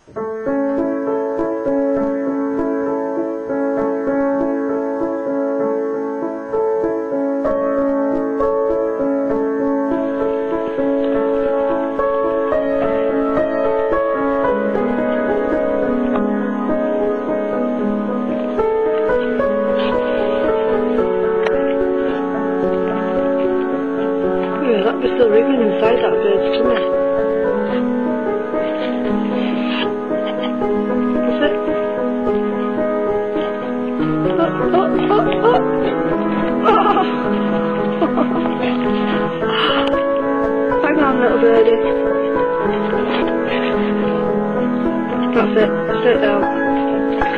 That was still wriggling inside that bird's tummy. Is it? Hang on, little birdie. That's it. Sit down.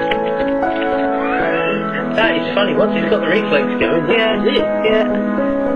That is funny. Once he's got the reflex going, that's it. Yeah.